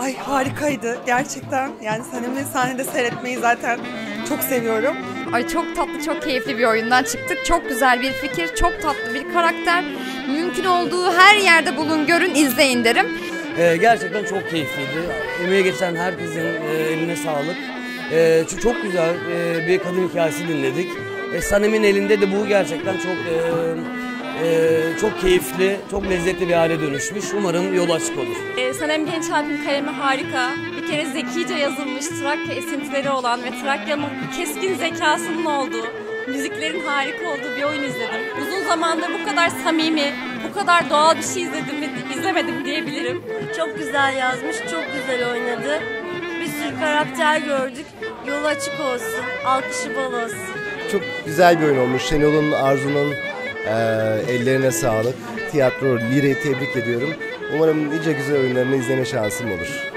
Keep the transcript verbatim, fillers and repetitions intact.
Ay harikaydı gerçekten. Yani Sanem'i sahnede seyretmeyi zaten çok seviyorum. Ay çok tatlı, çok keyifli bir oyundan çıktık. Çok güzel bir fikir, çok tatlı bir karakter. Mümkün olduğu her yerde bulun, görün, izleyin derim. Ee, gerçekten çok keyifliydi. Emeğe geçen herkesin e, eline sağlık. E, çok, çok güzel e, bir kadın hikayesi dinledik. E, Sanem'in elinde de bu gerçekten çok e, e, çok keyifli, çok lezzetli bir hale dönüşmüş. Umarım yolu açık olur. Ee, Sanem Gençalp'in kalemi harika. Bir kere zekice yazılmış, Trakya esintileri olan ve Trakya'nın keskin zekasının olduğu, müziklerin harika olduğu bir oyun izledim. Uzun zamandır bu kadar samimi, bu kadar doğal bir şey izledim mi, izlemedim diyebilirim. Çok güzel yazmış, çok güzel oynadı. Bir sürü karakter gördük. Yolu açık olsun, alkışı bol olsun. Çok güzel bir oyun olmuş. Şenol'un, Arzu'nun e, ellerine sağlık. Tiyatro, Lire'yi tebrik ediyorum. Umarım nice güzel oyunlarını izleme şansım olur.